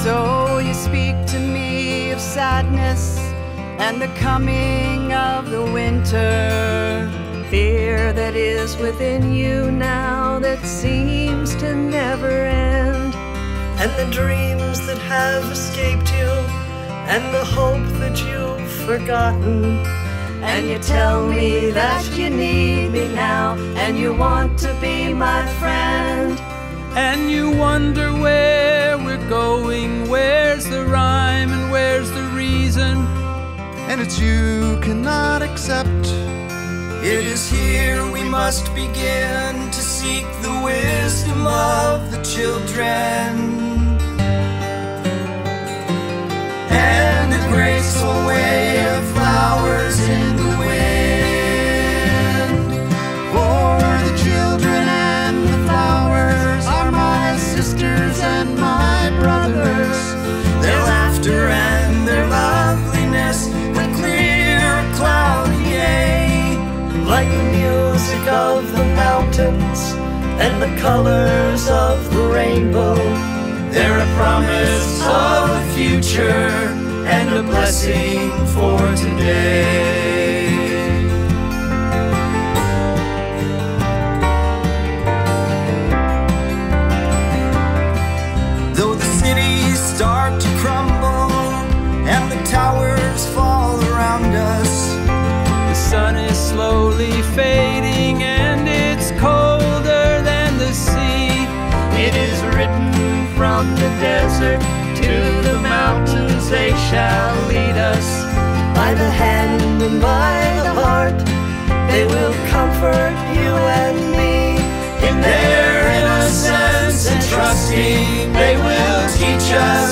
So you speak to me of sadness and the coming of the winter, fear that is within you now that seems to never end, and the dreams that have escaped you, and the hope that you've forgotten. And you tell me that you need me now, and you want to be my friend. And you wonder where we're going, where's the rhyme and where's the reason? And it's you cannot accept. It is here we must begin to seek the wisdom of the children, and the graceful way of flowers in the wind. For the children and the flowers are my sisters and my brothers. Their laughter and their loveliness would clear a cloudy day, like the music of the mountains and the colors of the rainbow. they're a promise of the future and a blessing for today. Though the cities start to crumble and the towers fall around us, the sun is slowly fading and it's colder than the sea. It is written from the desert to the mountains, they shall lead us. By the hand and by the heart, they will comfort you and me. in their innocence and trusting, they will teach us